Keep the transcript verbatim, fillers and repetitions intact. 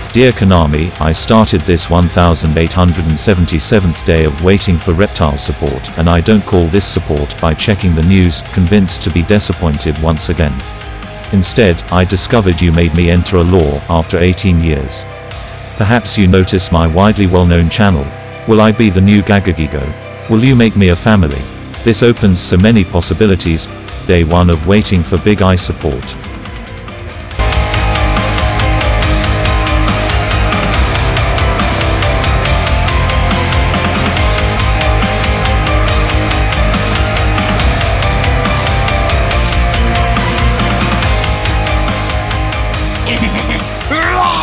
Dear Konami, I started this one thousand eight hundred seventy-seventh day of waiting for reptile support, and I don't call this support by checking the news, convinced to be disappointed once again. Instead, I discovered you made me enter a law after eighteen years. Perhaps you notice my widely well-known channel. Will I be the new Gagagigo? Will you make me a family? This opens so many possibilities. Day one of waiting for Big Eye support. Roar!